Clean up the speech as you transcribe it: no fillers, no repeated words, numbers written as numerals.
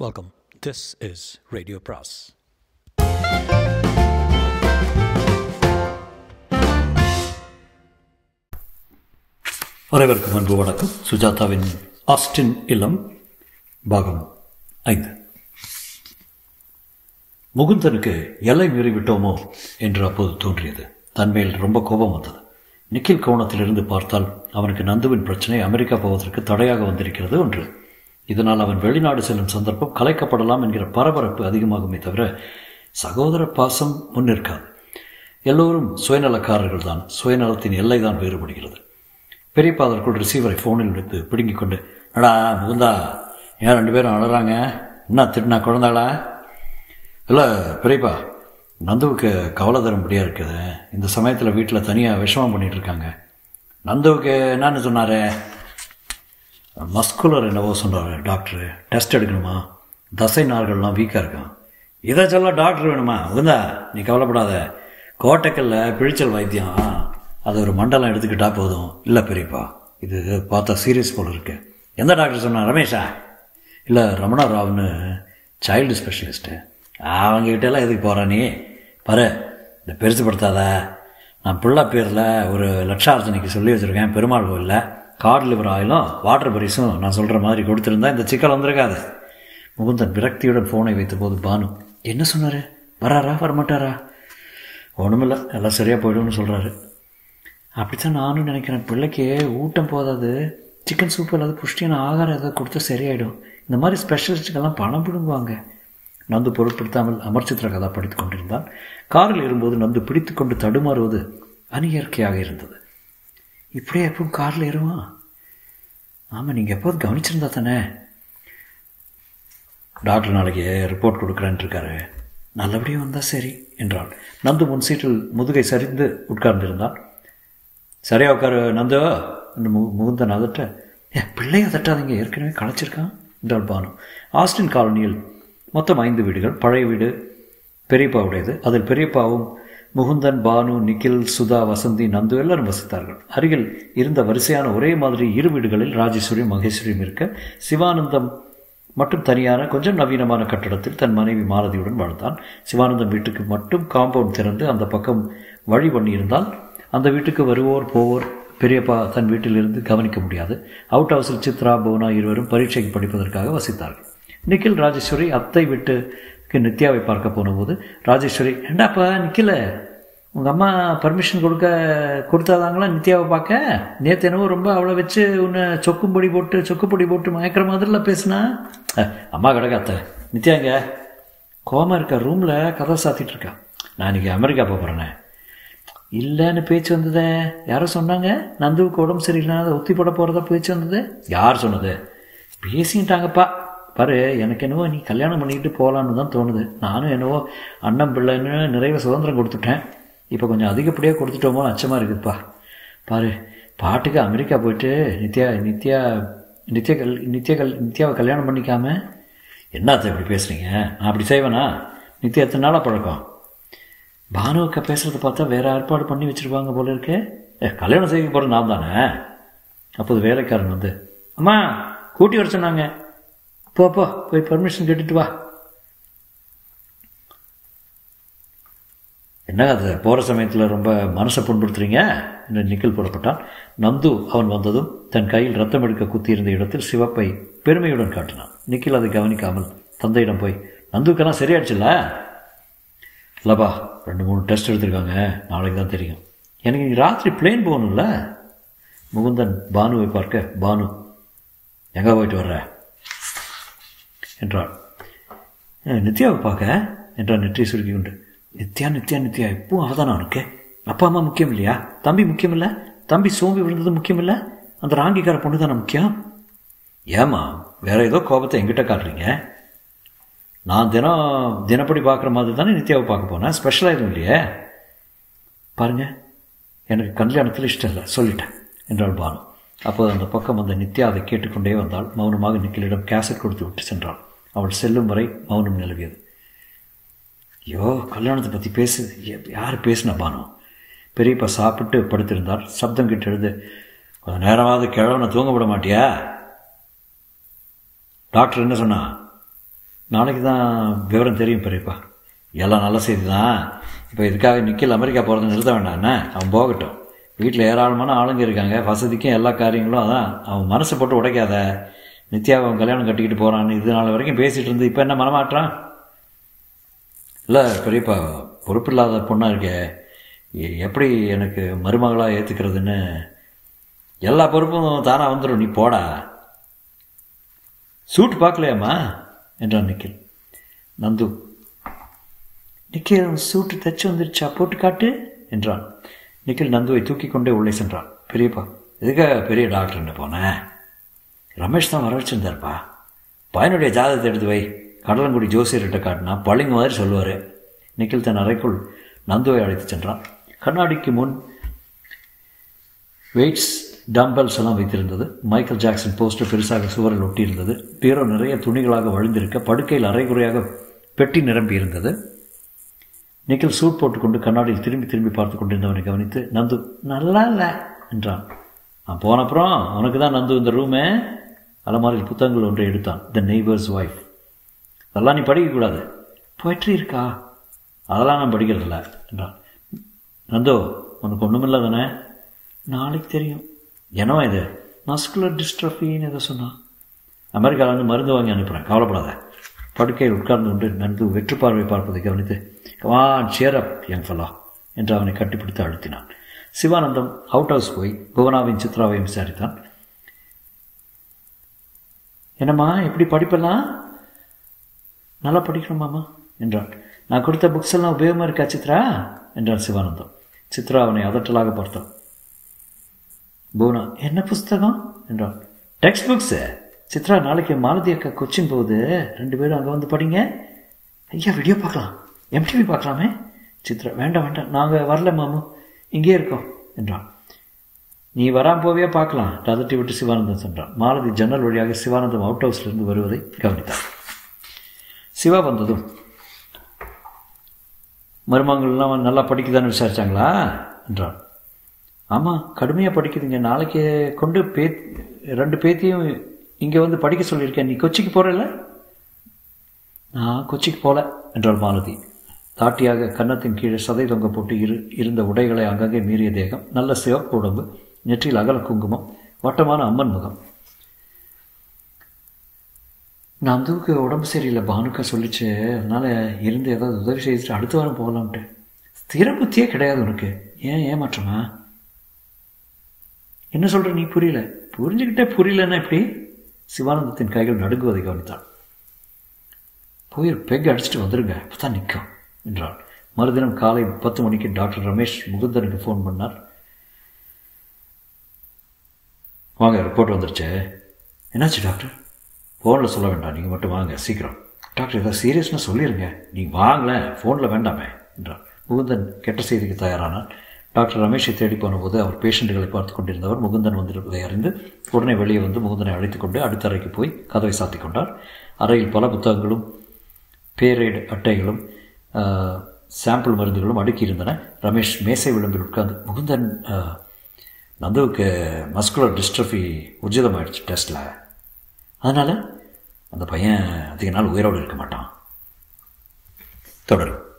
Welcome. This is RadioPras. அனைவருக்கும் அன்பு வணக்கம். சுஜாதாவின் ஆஸ்டின் இல்லம் பாகம் 5. முகுந்தனுக்கு எல்லை மீறிவிட்டோமோ என்று அப்போது தோன்றியது. தன்மேல் ரொம்ப கோபம் வந்தது. நிக்கில் கோணத்திலிருந்து பார்த்தால் அவனுக்கு நந்துவின் பிரச்சனை அமெரிக்கா போவதற்கு தடையாக வந்திருக்கிறது ஒன்று. இதனால் அவன் வெளிநாடு செல்லும் சந்தர்ப்பம் கலைக்கப்படலாம் என்கிற பரபரப்பு அதிகமாகுமே தவிர சகோதர பாசம் முன்னிற்காது. எல்லோரும் சுயநலக்காரர்கள் தான். சுயநலத்தின் எல்லை தான் வேறுபடுகிறது. பெரியப்பா அதற்குள் ரிசீவரை ஃபோனில் எடுத்து பிடுங்கிக் கொண்டு, அடா முகுந்தா, ஏன் 2 பேரும் அழறாங்க? என்ன திட்டினா குழந்தாளா? இல்லை பெரியப்பா, நந்துவுக்கு கவலை தர முடியாது இருக்குது. இந்த சமயத்தில் வீட்டில் தனியாக விஷமம் பண்ணிகிட்டு இருக்காங்க. நந்துவுக்கு என்னன்னு சொன்னார்? மஸ்குலர் என்னவோ சொன்னார் டாக்டரு. டெஸ்ட் எடுக்கணுமா? தசை நார்கள்லாம் வீக்காக இருக்கான். இதை சொல்ல டாக்டர் வேணுமா? முகுந்தா, நீ கவலைப்படாத. கோட்டைக்கல்ல பிழிச்சல் வைத்தியம், அது ஒரு மண்டலம் எடுத்துக்கிட்டா போதும். இல்லை பெரியப்பா, இது பார்த்தா சீரியஸ் போல் இருக்கு. எந்த டாக்டர் சொன்னா? ரமேஷா? இல்லை ரமணா ராவ்னு, சைல்டு ஸ்பெஷலிஸ்ட்டு. அவங்ககிட்டலாம் எதுக்கு போகிறா நீ? பாரு, இந்த பெருசுப்படுத்தாத. நான் பிள்ளை பேரில் ஒரு லட்சார்த்தனைக்கு சொல்லி வச்சுருக்கேன். பெருமாள் கோயிலில் கார்டு லிவர் ஆயிலும் வாட்டர் பரிஸும் நான் சொல்கிற மாதிரி கொடுத்துருந்தா இந்த சிக்கல் வந்திருக்காது. முகுந்தன் விரக்தியுடன் ஃபோனை வைத்த போது பானு, என்ன சொன்னார்? வராரா வரமாட்டாரா? ஒன்றுமில்லை, எல்லாம் சரியாக போய்டும்னு சொல்கிறாரு. அப்படித்தான் நானும் நினைக்கிறேன். பிள்ளைக்கு ஊட்டம் போதாது, சிக்கன் சூப்பு இல்லாத புஷ்டியான ஆகாரம் ஏதாவது கொடுத்தா சரியாயிடும். இந்த மாதிரி ஸ்பெஷலிஸ்ட்டுக்கெல்லாம் பணம் பிடுங்குவாங்க. நந்து பொருட்படுத்தாமல் அமர்ச்சித்திர கதா படித்து கொண்டிருந்தான். காரில் ஏறும்போது நந்து பிடித்து கொண்டு தடுமாறுவது அநியற்கையாக இருந்தது. இப்படியே எப்பவும் காரில் ஏறுவான்? ஆமாம், நீங்கள் எப்போது கவனிச்சிருந்தா தானே. டாக்டர் நாளைக்கு ரிப்போர்ட் கொடுக்குறேன்னு இருக்காரு. நல்லபடியாக வந்தால் சரி என்றாள். நந்து முன் சீட்டில் முதுகை சரிந்து உட்கார்ந்திருந்தான். சரியா உட்காரு நந்து என்று முகுந்தன் அதட்ட. பிள்ளையை அதட்டாதீங்க, ஏற்கனவே களைச்சிருக்கான் என்றாள் பானு. ஆஸ்டின் காலனியில் மொத்தம் 5 வீடுகள். பழைய வீடு பெரியப்பாவுடையது. அதில் பெரியப்பாவும் முகுந்தன், பானு, நிக்கில், சுதா, வசந்தி, நந்து எல்லாரும் வசித்தார்கள். அருகில் இருந்த வரிசையான ஒரே மாதிரி 2 வீடுகளில் ராஜேஸ்வரியும் மகேஸ்வரியும் இருக்க, சிவானந்தம் மட்டும் தனியான கொஞ்சம் நவீனமான கட்டடத்தில் தன் மனைவி மாலதியுடன் வாழ்ந்தான். சிவானந்தம் வீட்டுக்கு மட்டும் காம்பவுண்ட் திறந்து அந்த பக்கம் வழி பண்ணியிருந்தால் அந்த வீட்டுக்கு வருவோர் போவோர் பெரியப்பா தன் வீட்டிலிருந்து கவனிக்க முடியாது. அவுட் ஹவுஸில் சித்ரா, புவனா இருவரும் பரீட்சைக்கு படிப்பதற்காக வசித்தார்கள். நிக்கில் ராஜேஸ்வரி அத்தை வீட்டுக்கு நித்யாவை பார்க்க போன போது ராஜேஸ்வரி, ஏண்டாப்பா நிக்கில, உங்கள் அம்மா பர்மிஷன் கொடுத்தாதாங்களா நித்யாவை பார்க்க? நேற்று என்னவோ ரொம்ப அவளை வச்சு உன்னை சொக்குப்பொடி போட்டு மயக்கிற மாதிரிலாம் பேசுனா. அம்மா கிடக்காத்த நித்யா இங்கே கோமா இருக்கா, ரூமில் கதை சாத்திட்டு இருக்கா. நான் இன்றைக்கி அமெரிக்கா போகிறேனே. இல்லைன்னு பேச்சு வந்ததே. யாரோ சொன்னாங்க நந்துவுக்கு உடம்பு சரியில்லைனா ஒத்தி போட போகிறதா பேச்சு வந்தது. யார் சொன்னது? பேசிட்டாங்கப்பா. பாரு, எனக்கு என்னவோ நீ கல்யாணம் பண்ணிக்கிட்டு போகலான்னு தான் தோணுது. நானும் என்னவோ அண்ணன் பிள்ளைன்னு நிறைய சுதந்திரம் கொடுத்துட்டேன். இப்போ கொஞ்சம் அதிகப்படியாக கொடுத்துட்டோமோ அச்சமாக இருக்குதுப்பா. பாரு, பாட்டுக்கு அமெரிக்கா போயிட்டு நித்யாவை கல்யாணம் பண்ணிக்காம என்னத்தை இப்படி பேசுகிறீங்க? நான் அப்படி செய்வேனா? நித்யா எத்தனை நாளாக பழக்கம்? பானுவுக்கு பேசுகிறத பார்த்தா வேறு ஏற்பாடு பண்ணி வச்சுருப்பாங்க போல இருக்கு. கல்யாணம் செய்ய போகிறது நான் தானே. அப்போது வேலைக்காரன் வந்து, அம்மா கூட்டி வர சொன்னாங்க, போய் பர்மிஷன் கேட்டுட்டு வா. என்ன அது போகிற சமயத்தில் ரொம்ப மனசை புண்படுத்துறீங்க என்று நிக்கில் புறப்பட்டான். நந்து அவன் வந்ததும் தன் கையில் ரத்தம் எடுக்க குத்தியிருந்த இடத்தில் சிவப்பை பெருமையுடன் காட்டினான். நிக்கில் அதை கவனிக்காமல் தந்தையிடம் போய், நந்துக்கெல்லாம் சரியாயிடுச்சுல்ல? இல்லைப்பா, 2-3 டெஸ்ட் எடுத்திருக்காங்க, நாளைக்கு தான் தெரியும். எனக்கு நீ ராத்திரி பிளேன் போகணும்ல. முகுந்தன் பானுவை பார்க்க, பானு எங்கே போயிட்டு வர்ற என்றாள். நித்யாவை பார்க்க என்றான் நெற்றி சுருக்கி கொண்டு. நித்யா இப்பவும் அவதானா உனக்கு? அப்பா அம்மா முக்கியம் இல்லையா? தம்பி முக்கியம் இல்லை? தம்பி சோம்பி விழுந்தது முக்கியம் இல்லை? அந்த ராங்கிக்கார பொண்ணு தானே முக்கியம்? ஏம்மா வேற ஏதோ கோபத்தை எங்கிட்ட காட்டுறீங்க? நான் தினப்படி பார்க்குற மாதிரி தானே நித்யாவை பார்க்க போனேன். ஸ்பெஷலாக எதுவும் இல்லையே. பாருங்க, எனக்கு கல்யாணத்தில் இஷ்டம் இல்லை, சொல்லிட்டேன் என்றாள் பானு. அப்போது அந்த பக்கம் வந்த நித்யா அதை கேட்டுக்கொண்டே வந்தாள். மௌனமாக நிக்கிலிடம் கேசட் கொடுத்து விட்டு சென்றாள். அவள் செல்லும் வரை மௌனம் நிலவியது. ஐயோ, கல்யாணத்தை பற்றி யார் பேசின பானு? பெரியப்பா சாப்பிட்டு படுத்திருந்தார். சப்தம் கிட்ட எழுது, கொஞ்சம் நேரமாவது கிழவனை தூங்க விட மாட்டியா? டாக்டர் என்ன சொன்னா? நாளைக்கு தான் விவரம் தெரியும் பெரியப்பா. எல்லாம் நல்ல செய்தி தான். இப்போ இதுக்காக நிக்கில் அமெரிக்கா போகிறத நிறுத்த வேண்டாண்ணே, அவன் போகட்டும். வீட்டில் ஏராளமான ஆளுங்க இருக்காங்க, வசதிக்கும் எல்லா காரியங்களும். அதான் அவன் மனசை போட்டு உடைக்காத. நித்யாவை அவன் கல்யாணம் கட்டிக்கிட்டு போகிறான்னு இது நாள் வரைக்கும் பேசிகிட்டு இருந்து இப்போ என்ன மனமாற்றான்? இல்லை பெரியப்பா, பொறுப்பில்லாத பொண்ணாக இருக்கே, எப்படி எனக்கு மருமகளாக ஏற்றுக்கிறதுன்னு. எல்லா பொறுப்பும் தானாக வந்துடும், நீ போடா. சூட் பார்க்கலையாம்மா என்றான் நிக்கில். நந்து, நிக்கில் சூட்டு தைச்சு வந்துருச்சா, போட்டு காட்டு என்றான். நிக்கில் நந்துவை தூக்கி கொண்டே உள்ளே சென்றான். பெரியப்பா, எதுக்காக பெரிய டாக்டர்னு போனேன்? ரமேஷ் தான் வர வச்சுருந்தார்ப்பா. பையனுடைய ஜாதகத்தை எடுத்து வை, கடலங்குடி ஜோசியர்கிட்ட காட்டினா பளிங்கு மாதிரி சொல்லுவார். நிக்கில் தன் அறைக்குள் நந்துவை அழைத்து சென்றான். கண்ணாடிக்கு முன் வெயிட்ஸ் டம்பல்ஸ் எல்லாம் வைத்திருந்தது. மைக்கேல் ஜாக்சன் போஸ்டர் பெருசாக சுவரில் ஒட்டியிருந்தது. பீரோ நிறைய துணிகளாக வழிந்திருக்க படுக்கையில் அரைகுறையாக பெட்டி நிரம்பி இருந்தது. நிக்கில் சூட் போட்டுக்கொண்டு கண்ணாடியில் திரும்பி திரும்பி பார்த்து கொண்டிருந்தவனை கவனித்து, நந்து நல்லா இல்லை என்றான். நான் போனப்புறம் அவனுக்கு தான் நந்து இந்த ரூமே. அலமாரியில் புத்தகங்கள் ஒன்றை எடுத்தான். The neighbour's wife. அதெல்லாம் நீ படிக்கக்கூடாது. போய்ட்ரி இருக்கா? அதெல்லாம் நான் படிக்கிறதில்ல என்றான். நந்தோ, உனக்கு ஒன்றுமில்லை தானே? நாளைக்கு தெரியும். என்னவா இது? மஸ்குலர் டிஸ்ட்ரஃபின்னு ஏதோ சொன்னான். அமெரிக்காவிலேருந்து மருந்து வாங்கி அனுப்புகிறேன், கவலைப்படாத. படுக்கையில் உட்கார்ந்து கொண்டு நந்து வெற்றுப்பார்வை பார்ப்பதை கவனித்து, come on cheer up young fellow என்று அவனை கட்டிப்பிடித்து அழுத்தினான். சிவானந்தம் அவுட் ஹவுஸ் போய் புவனாவின் சித்ராவையும் விசாரித்தான். என்னம்மா, எப்படி படிப்பெல்லாம்? நல்லா படிக்கணுமாம்மா என்றான். நான் கொடுத்த புக்ஸ் எல்லாம் உபயோகமாக இருக்கா சித்ரா என்றான் சிவானந்தம். சித்ரா அவனை அதட்டலாக பார்த்தான். புவனா, என்ன புஸ்தகம் என்றான். Text books. சித்ரா, நாளைக்கு மாலதி அக்கா கொச்சின் போகுது, 2 பேரும் அங்கே வந்து படிங்க. ஐயா, வீடியோ பார்க்கலாம், எம்டிவி பார்க்கலாமே. சித்ரா, வேண்டாம் வேண்டாம், நாங்கள் வரல மாமு, இங்கே இருக்கோம் என்றான். நீ வராமல் போவியா, பார்க்கலாம் அதட்டி விட்டு சிவானந்தம் சென்றான். மாலதி ஜன்னல் வழியாக சிவானந்தம் அவுட் ஹவுஸ்லேருந்து வருவதை கவனித்தான். சிவா வந்ததும், மருமகள்லாம் நல்லா படிக்குதான்னு விசாரிச்சாங்களா என்றான். ஆமாம், கடுமையாக படிக்குதுங்க. நாளைக்கு கொண்டு 2 பேத்தியும் இங்கே வந்து படிக்க சொல்லியிருக்கேன். நீ கொச்சிக்கு போகிறல்ல? நான் கொச்சிக்கு போகல என்றாள் மாலதி. தாட்டியாக கன்னத்தின் கீழே சதை தொங்க போட்டு இருந்த உடைகளை அங்கங்கே மீறிய தேகம், நல்ல சிவப்பு உடம்பு, நெற்றியில் அகல குங்குமம், வட்டமான அம்மன் முகம். நான் அந்துவுக்கு உடம்பு சரியில்லை, பானுக்கா சொல்லிச்சு. அதனால் இருந்து ஏதாவது உதவி செய்துட்டு அடுத்த வாரம் போகலான்ட்டு. ஸ்திர புத்தியே கிடையாது உனக்கு. ஏன் ஏமாற்றமா? என்ன சொல்கிற நீ? புரியல. புரிஞ்சுக்கிட்டே புரியலன்னா எப்படி? சிவானந்தத்தின் கைகள் நடுங்குவதை கவனித்தான். போய் பெக் அடிச்சுட்டு வந்துடுங்க, இப்போ தான் நிற்கும் என்றான். மறுதினம் காலை 10 மணிக்கு டாக்டர் ரமேஷ் முகுந்தனுக்கு ஃபோன் பண்ணார். வாங்க, ரிப்போர்ட் வந்துருச்சு. என்னாச்சு டாக்டர்? ஃபோனில் சொல்ல வேண்டாம், நீங்கள் மட்டும் வாங்க சீக்கிரம். டாக்டர், ஏதாவது சீரியஸ்னால் சொல்லிடுங்க. நீங்கள் வாங்கலேன், ஃபோனில் வேண்டாமே என்றார். முகுந்தன் கெட்ட செய்திக்கு தயாரானார். டாக்டர் ரமேஷை தேடி போனபோது அவர் பேஷண்ட்டுகளை பார்த்து கொண்டிருந்தவர் முகுந்தன் வந்திருப்பதை அறிந்து உடனே வெளியே வந்து முகுந்தனை அழைத்துக் கொண்டு அடுத்த அறைக்கு போய் கதவை சாத்தி கொண்டார். அறையில் பல புத்தகங்களும் பேரேடு அட்டைகளும் சாம்பிள் மருந்துகளும் அடுக்கியிருந்தன. ரமேஷ் மேசை விளம்பில் உட்கார்ந்து, முகுந்தன், நந்துவுக்கு மஸ்குலர் டிஸ்ட்ரஃபி உர்ஜிதமாயிடுச்சு டெஸ்ட்டில். அதனால் அந்த பையன் அதிக நாள் உயிரோடு இருக்க மாட்டான். தொடரும்.